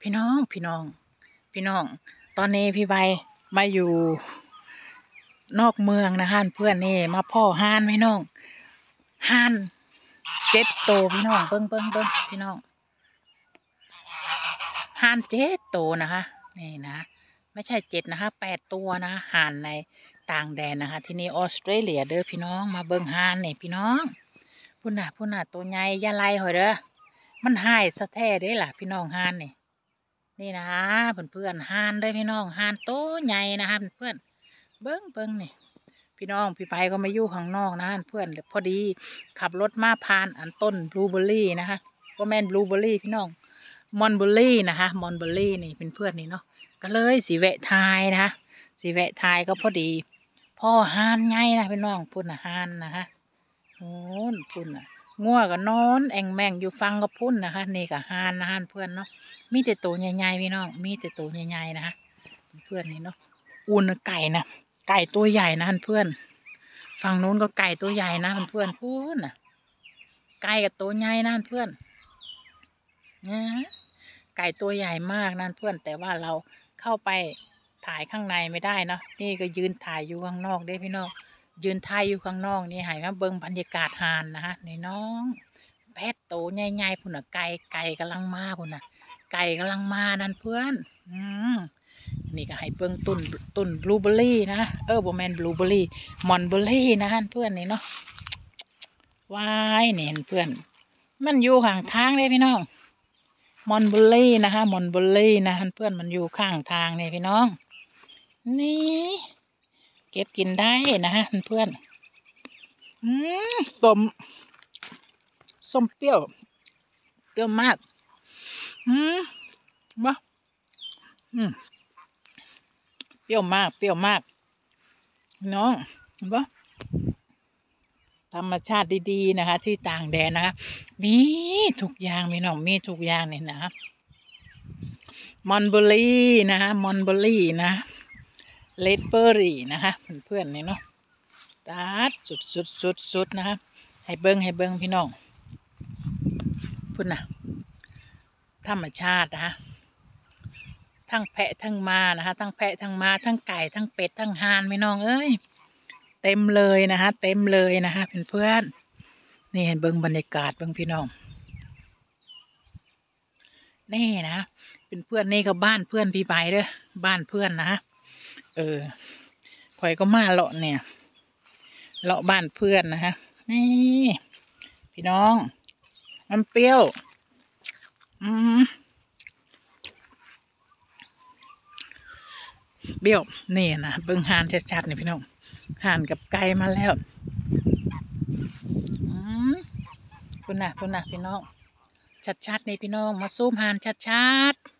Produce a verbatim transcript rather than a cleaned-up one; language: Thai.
พี่น้องพี่น้องพี่น้องตอนนี้พี่ใบมาอยู่นอกเมืองนะฮะเพื่อนนี่มาพ่อห่านพี่น้องห่านเจ็ดโตวพี่น้องเบิ้งเบิ้งเบิ้งพี่น้องห่านเจ็ดโตวนะคะนี่นะไม่ใช่เจ็ดนะคะแปดตัวนะห่านในต่างแดนนะคะที่นี่ออสเตรเลียเด้อพี่น้องมาเบิ้งห่านนี่พี่น้องพุ่นน่ะพุ่นน่ะตัวใหญ่ยาไล่หอยเด้อมันหายสะแท้เด้ล่ะพี่น้องห่านนี่นี่นะเพื่อนเพื่อนห่านได้พี่น้องห่านโตใหญ่นะคะเพื่อนเบิ้งเบิ้งนี่พี่น้องพี่ไปก็มาอยู่ข้างนอกนะเพื่อนพอดีขับรถมาผ่านอันต้นบลูเบอร์รี่นะคะก็แม่นบลูเบอร์รี่พี่น้องมอนเบอร์รี่นะคะมอนเบอร์รี่นี่เป็นเพื่อนนี่เนาะก็เลยสีแวะทายนะคะสีแวะทายก็พอดีพ่อห่านไงนะพี่น้องพุ่นน่ะห่านนะคะโอ้พุ่นน่ะงัวก็นอนแองแมงอยู่ฟังก็พุ่นนะคะนี่ก็ห่านนะห่านเพื่อนเนาะมีแต่ตัวใหญ่ๆพี่น้องมีแต่ตัวใหญ่ๆนะคะเพื่อนนี่เนาะอุ่นไก่นะไก่ตัวใหญ่นะเพื่อนฝั่งนู้นก็ไก่ตัวใหญ่นะเพื่อนพูนน่ะไก่กับตัวใหญ่นะเพื่อนนะไก่ตัวใหญ่มากนั่นเพื่อนแต่ว่าเราเข้าไปถ่ายข้างในไม่ได้เนาะนี่ก็ยืนถ่ายอยู่ข้างนอกได้พี่น้องยืนถ่ายอยู่ข้างนอกนี่ให้มาเบิ่งบรรยากาศหานนะฮะนี่น้องแพะโตใหญ่ๆพุ่นน่ะไก่ไก่กำลังมาพุ่นน่ะไก่กำลังมานั่นเพื่อนอืมนี่ก็ให้เบิ่งต้นต้นบลูเบอร์รี่นะเออโบแมนบลูเบอร์รี่มอนเบอร์รี่นะฮะเพื่อนนี่เนาะว้ายเนี่ยเพื่อนมันอยู่ข้างทางเลยพี่น้องมอนเบอร์รี่นะคะมอนเบอร์รี่นะเพื่อนมันอยู่ข้างทางเนี่ยพี่น้องนี่เก็บกินได้นะฮะเพื่อนอืมส้มส้มเปรี้ยวเปรี้ยวมากอืมบ้าอืมเปรี้ยวมากเปรี้ยวมากน้องเห็นปะธรรมชาติดีๆนะคะที่ต่างแดนนะคะมีทุกอย่างพี่น้องมีทุกอย่างเนี่ยนะมอนเบอร์รี่นะคะมอนเบอร์รี่นะเลดเบอร์รี่นะคะเพื่อนๆนี่เนาะตัดสุดสุดสุดสุดนะคะให้เบิ้งให้เบิ้งพี่น้องพุ่นนะธรรมชาตินะคะทั้งแพะทั้งม้านะคะทั้งแพะทั้งม้าทั้งไก่ทั้งเป็ดทั้งห่านพี่น้องเอ้ยเต็มเลยนะคะเต็มเลยนะคะเพื่อนๆนี่เห็นเบิ้งบรรยากาศเบิ้งพี่น้องนี่นะเป็นเพื่อนนี่ก็บ้านเพื่อนพี่ไปเด้อบ้านเพื่อนนะเออข่อยก็มาเลาะเนี่ยเลาะบ้านเพื่อนนะฮะนี่พี่น้องมันเปรี้ยวอืมเปรี้ยวนี่นะเบิ้งห่านชัดๆนี่พี่น้องห่านกับไก่มาแล้วอืมคุณน่ะคุณน่ะพี่น้องชัดๆนี่พี่น้องมาซูมห่านชัด